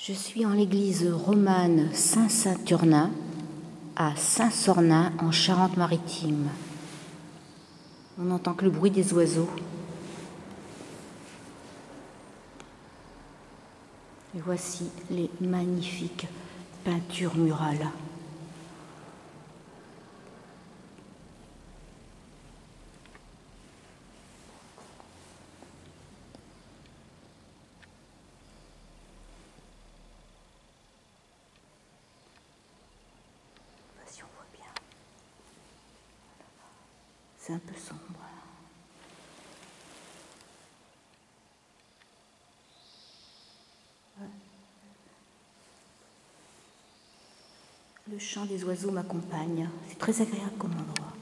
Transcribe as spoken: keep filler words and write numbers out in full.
Je suis en l'église romane Saint-Saturnin à Saint-Sornin en Charente-Maritime. On n'entend que le bruit des oiseaux. Et voici les magnifiques peintures murales. Si on voit bien, c'est un peu sombre. Le chant des oiseaux m'accompagne. C'est très agréable comme endroit.